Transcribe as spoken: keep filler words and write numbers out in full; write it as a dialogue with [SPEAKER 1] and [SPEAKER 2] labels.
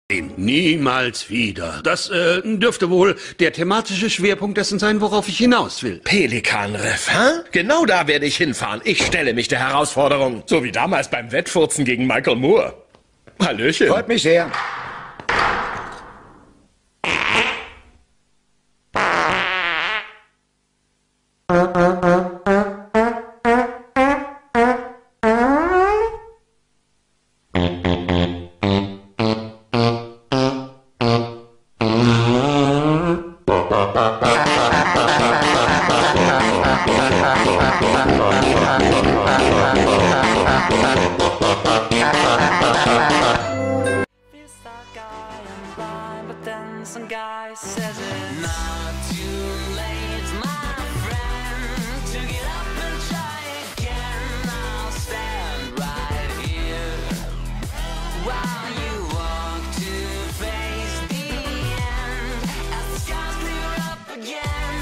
[SPEAKER 1] Niemals wieder. Das äh, dürfte wohl der thematische Schwerpunkt dessen sein, worauf ich hinaus will.
[SPEAKER 2] Pelikanriff, hä? Genau da werde ich hinfahren. Ich stelle mich der Herausforderung. So wie damals beim Wettfurzen gegen Michael Moore. Hallöchen.
[SPEAKER 3] Freut mich sehr.
[SPEAKER 4] Some guy says it not too